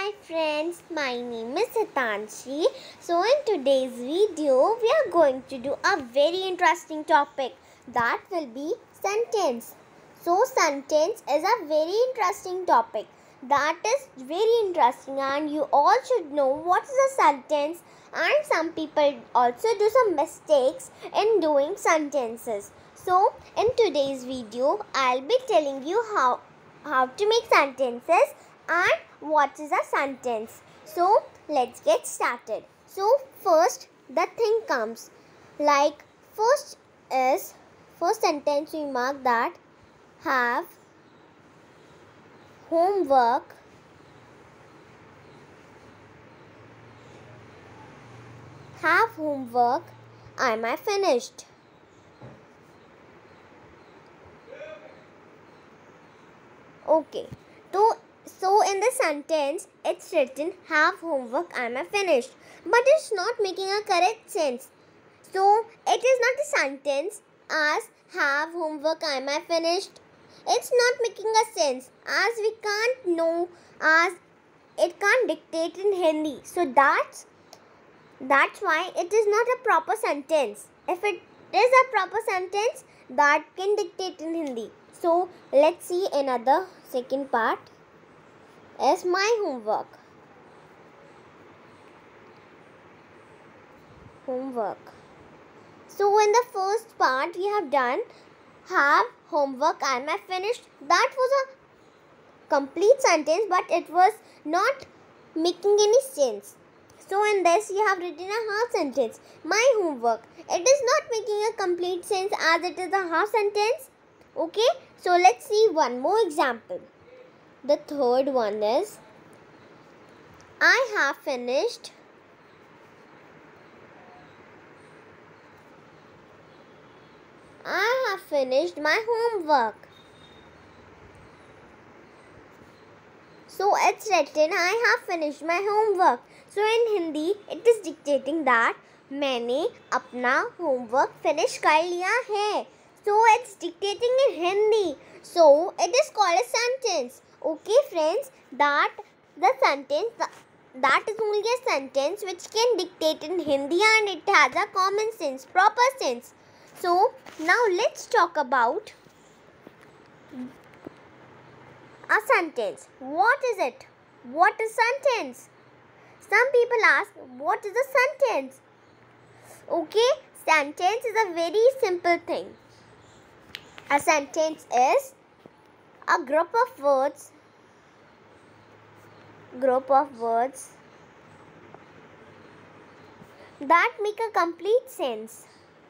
Hi friends, my name is Hitanshi. So in today's video, we are going to do a very interesting topic that will be sentence. So sentence is a very interesting topic that is very interesting, and you all should know what is a sentence, and some people also do some mistakes in doing sentences. So in today's video, I'll be telling you how to make sentences and what is a sentence. So let's get started. So first the thing comes, like first sentence we mark that have homework am I finished. Okay, so in the sentence it's written have homework am I finished, but it's not making a correct sense. So it is not a sentence as have homework am I finished. It's not making a sense as we can't know, as it can't dictate in Hindi. So that's why it is not a proper sentence. If it is a proper sentence, that can dictate in Hindi. So let's see another second part is my homework. So in the first part we have done have homework am I finished. That was a complete sentence, but it was not making any sense. So in this you have written a half sentence, my homework. It is not making a complete sense as it is a half sentence. Okay, so let's see one more example. The third one is I have finished my homework. So it's written I have finished my homework. So in Hindi it is dictating that मैंने अपना homework finish कर लिया है. So it's dictating in Hindi. So it is called a sentence. Okay friends, that is only a sentence which can dictate in Hindi and it has a common sense, proper sense. So now let's talk about a sentence. What is it? What is sentence? Some people ask, what is a sentence? Okay, sentence is a very simple thing. A sentence is a group of words that make a complete sense.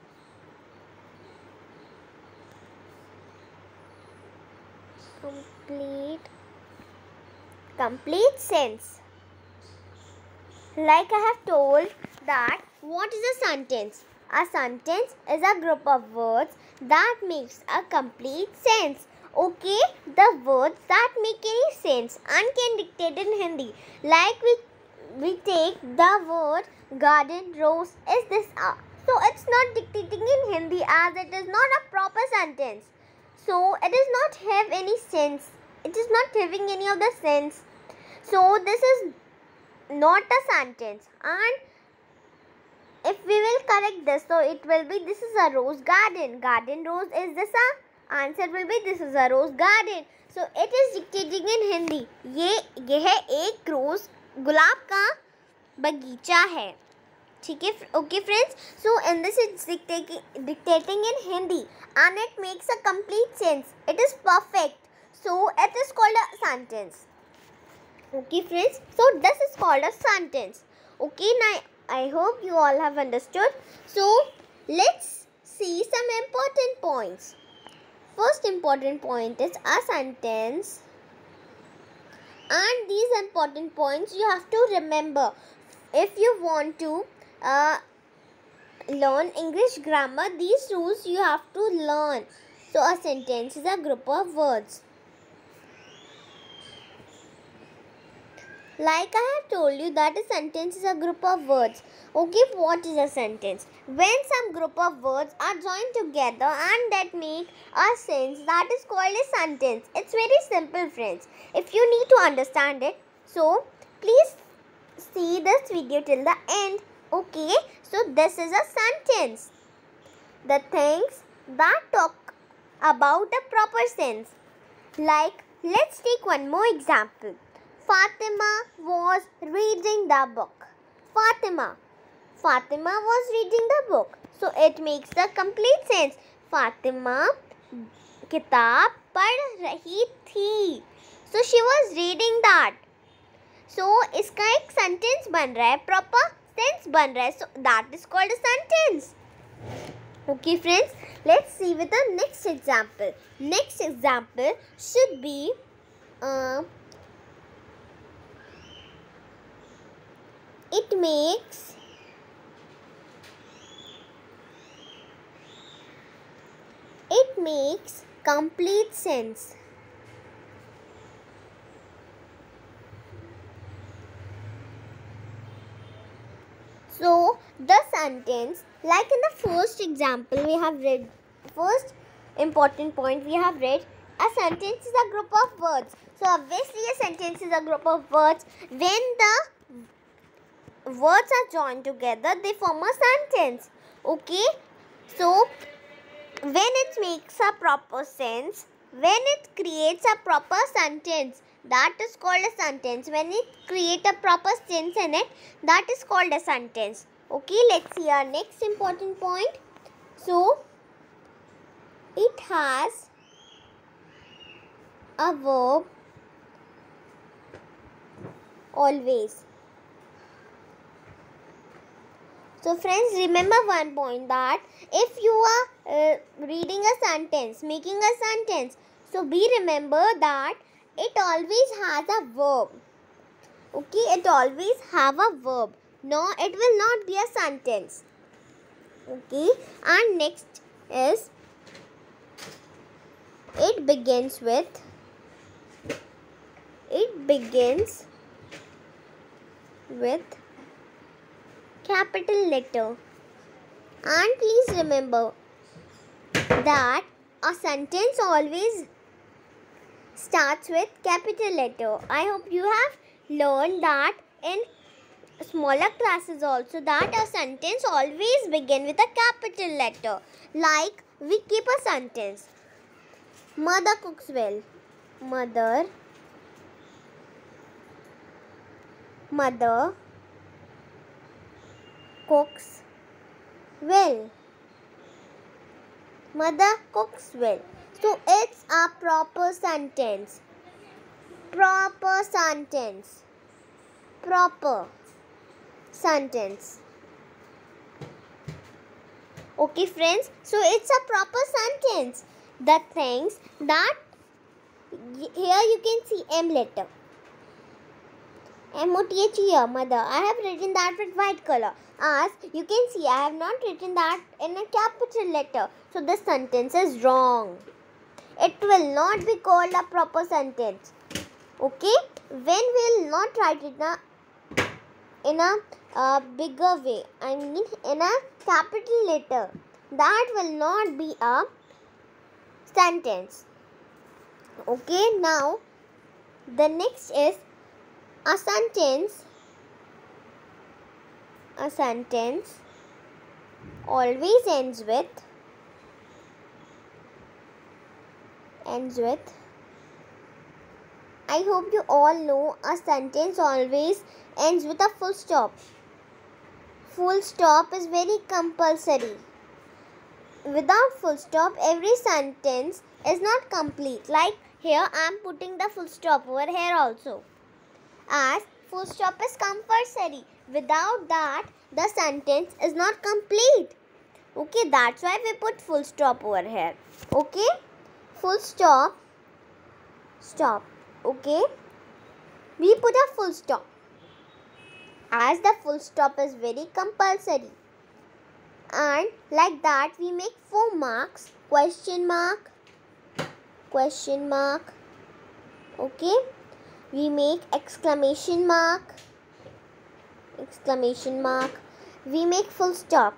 Complete sense. Like I have told that what is a sentence? A sentence is a group of words that makes a complete sense. Okay, the words that make any sense and can dictate in Hindi. Like we take the word garden, rose is this. So it's not dictating in Hindi as it is not a proper sentence. So it does not have any sense. It is not having any of the sense. So this is not a sentence. And if we will correct this, so it will be this is a rose garden. Garden rose is this a? Answer will be this is a rose garden. So it is dictating in Hindi. ये है एक रोज गुलाब का बगीचा है. ठीक है, okay friends. So in this it's dictating in Hindi and it makes a complete sense. It is perfect. So it is called a sentence. Okay friends. So this is called a sentence. Okay, now I hope you all have understood. So let's see some important points. First important point is a sentence, and these important points you have to remember if you want to learn English grammar. These rules you have to learn. So a sentence is a group of words. Like I have told you that a sentence is a group of words. Okay, what is a sentence? When some group of words are joined together and that make a sense, that is called a sentence. It's very simple friends. If you need to understand it, so please see this video till the end. Okay, so this is a sentence. The things that talk about a proper sense. Like, let's take one more example. Fatima was reading the book. Fatima was reading the book. So it makes the complete sense. Fatima किताब पढ़ रही थी. So she was reading that. So इसका एक sentence बन रहा है, proper sense बन रहा है. So that is called a sentence. Okay friends, let's see with the next example. Next example should be it makes complete sense. So the sentence, like in the first example we have read, first important point we have read, a sentence is a group of words. So obviously a sentence is a group of words. When the words are joined together, they form a sentence. Okay, so when it makes a proper sense, when it creates a proper sentence, that is called a sentence. When it creates a proper sense in it, that is called a sentence. Okay, let's see our next important point. So it has a verb always. So friends, remember one point, that if you are reading a sentence, making a sentence, so remember that it always has a verb. Okay, it always have a verb. No, it will not be a sentence. Okay, and next is it begins with capital letter. And please remember that a sentence always starts with capital letter. I hope you have learned that in smaller classes also, that a sentence always begin with a capital letter. Like we keep a sentence. Mother cooks well. Mother cooks well. Mother cooks well. So it's a proper sentence. Proper sentence. Okay friends, so it's a proper sentence. The things that, here you can see M letter. MOTH here, mother. I have written that with white color. As you can see, I have not written that in a capital letter. So this sentence is wrong. It will not be called a proper sentence. Okay? When we will not write it in a bigger way, I mean in a capital letter, that will not be a sentence. Okay? Now, the next is a sentence always ends with I hope you all know a sentence always ends with a full stop. Full stop is very compulsory. Without full stop, every sentence is not complete. Like here I am putting the full stop over here also. As full stop is compulsory. Without that, the sentence is not complete. Okay, that's why we put full stop over here. Okay, full stop, stop. Okay, we put a full stop. As the full stop is very compulsory. And like that, we make 4 marks. Question mark. Okay. We make exclamation mark. We make full stop.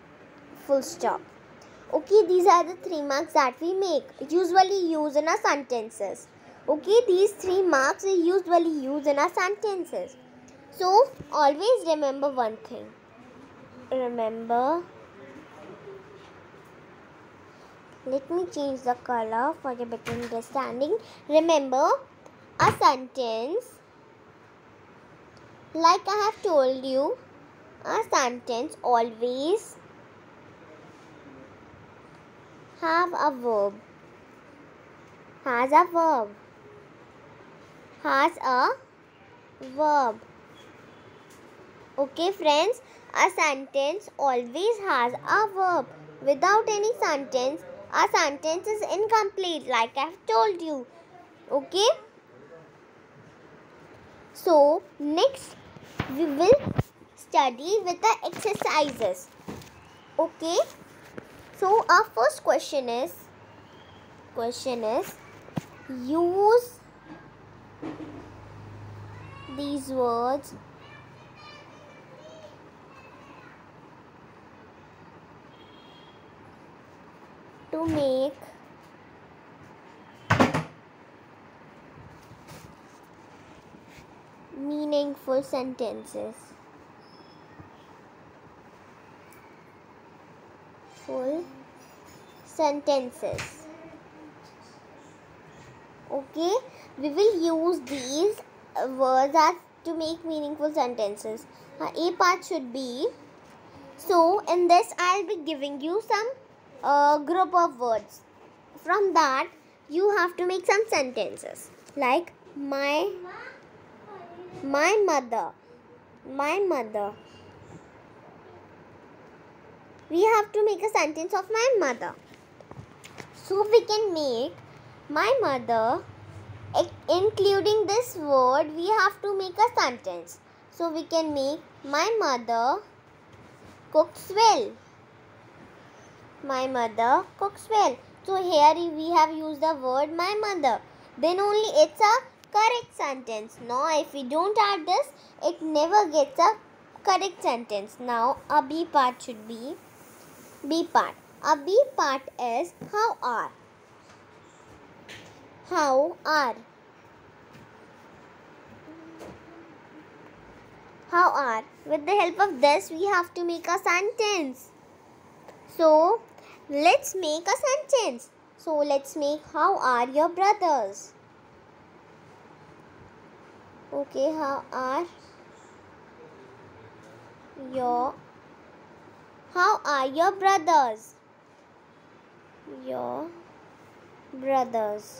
Okay, these are the 3 marks that we make. Usually use in our sentences. Okay, these 3 marks we usually use in our sentences. So always remember one thing. Remember, let me change the color for a better understanding. Remember, a sentence, like I have told you, a sentence always have a verb. Has a verb. Has a verb. Okay friends, a sentence always has a verb. Without any sentence, a sentence is incomplete, like I have told you. Okay? So next we will study with the exercises. Okay? So our first question is use these words to make meaningful sentences. Full sentences. Okay, we will use these words as to make meaningful sentences. A part should be, so in this I'll be giving you some group of words. From that you have to make some sentences like my mother. We have to make a sentence of my mother. So we can make my mother, including this word, we have to make a sentence. So we can make my mother cooks well. My mother cooks well. So here we have used the word my mother. Then only it's a correct sentence. Now if we don't add this, it never gets a correct sentence. Now a B part should be B part. A B part is how are. How are. How are. With the help of this, we have to make a sentence. So, let's make a sentence. So, let's make how are your brothers. Okay, how are your brothers? Your brothers.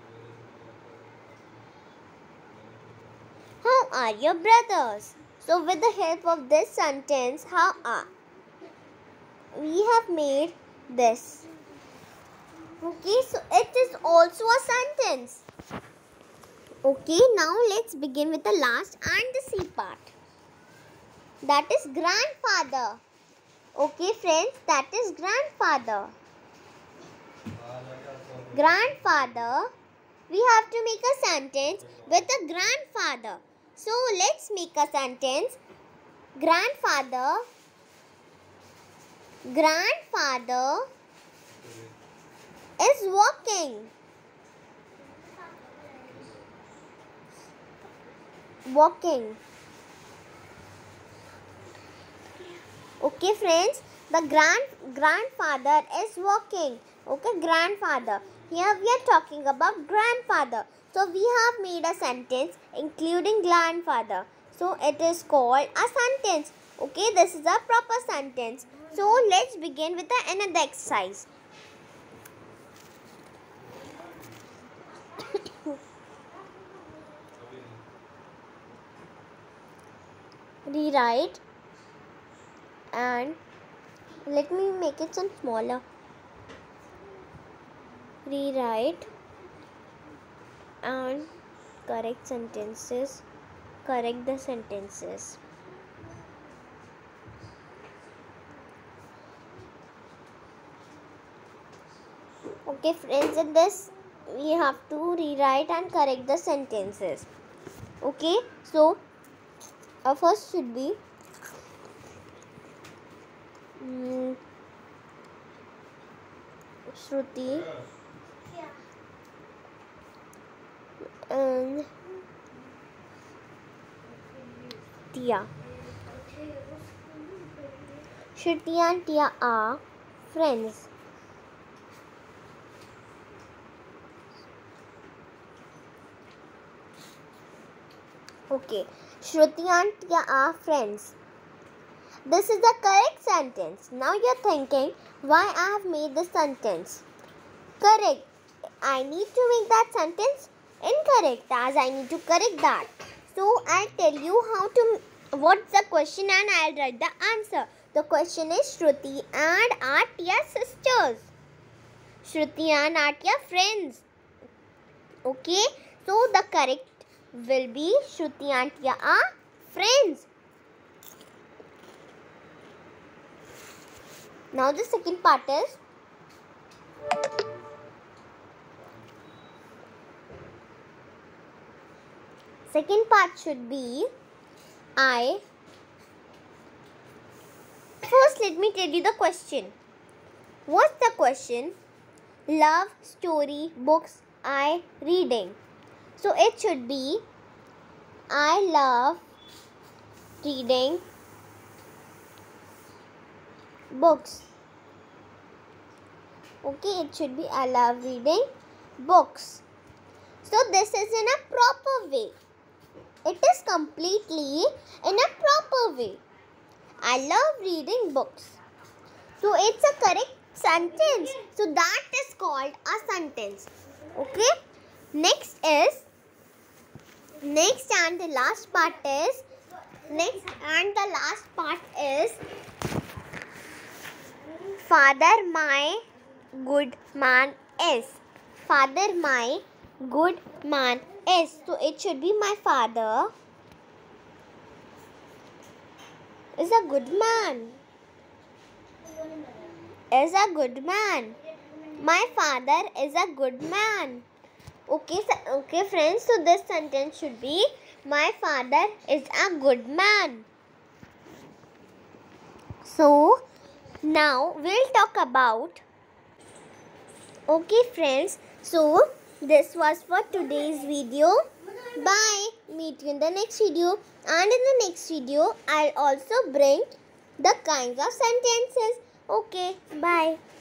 How are your brothers? So with the help of this sentence, how are, we have made this. Okay, so it is also a sentence. Okay, now let's begin with the last and the C part. That is grandfather. Okay friends, that is grandfather. Grandfather, we have to make a sentence with a grandfather. So let's make a sentence. Grandfather is walking. Okay friends, the grandfather is walking. Okay, grandfather. Here we are talking about grandfather. So we have made a sentence including grandfather. So it is called a sentence. Okay, this is a proper sentence. So let's begin with another exercise. Rewrite and let me make it some smaller. Rewrite and correct the sentences. Okay friends, in this we have to rewrite and correct the sentences. Okay, so our first should be Shruti and Tia. Shruti and Tia are friends. Okay, Shruti and Tia are friends. This is the correct sentence. Now you're thinking why I have made this sentence. Correct. I need to make that sentence incorrect as I need to correct that. So I'll tell you what's the question and I'll write the answer. The question is Shruti and Atiya sisters. Shruti and Atiya friends. Okay. So the correct will be Shruti and Atiya are friends. Now the second part is should be First, let me tell you the question. What's the question? Love, story, books, reading. So it should be I love reading books. Okay, it should be I love reading books. So this is in a proper way. It is completely in a proper way. I love reading books. So it's a correct sentence. So that is called a sentence. Okay. Next and the last part is Father my good man is. Father my good man is. So it should be my father is a good man. Is a good man. My father is a good man. Okay friends, so this sentence should be my father is a good man. So now we'll talk about friends, so this was for today's video. Bye. Meet you in the next video, and in the next video I'll also bring the kinds of sentences. Okay, bye.